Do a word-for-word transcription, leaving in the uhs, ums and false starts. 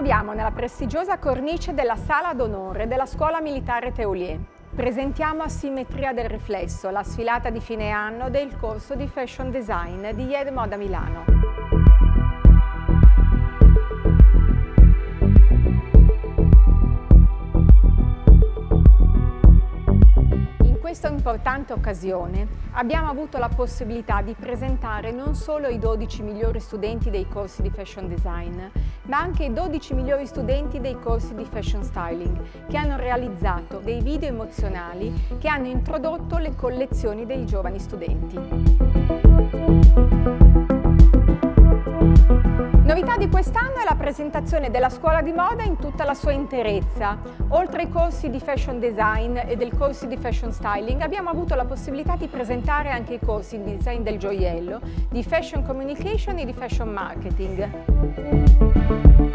troviamo nella prestigiosa cornice della Sala d'Onore della Scuola Militare Teulier. Presentiamo Asimmetria del riflesso, la sfilata di fine anno del corso di Fashion Design di Ied Moda Milano. In questa importante occasione abbiamo avuto la possibilità di presentare non solo i dodici migliori studenti dei corsi di Fashion Design, ma anche i dodici migliori studenti dei corsi di Fashion Styling, che hanno realizzato dei video emozionali che hanno introdotto le collezioni dei giovani studenti. Novità di quest'anno è la presentazione della scuola di moda in tutta la sua interezza. Oltre ai corsi di Fashion Design e del corsi di Fashion Styling, abbiamo avuto la possibilità di presentare anche i corsi di Design del gioiello, di Fashion Communication e di Fashion Marketing.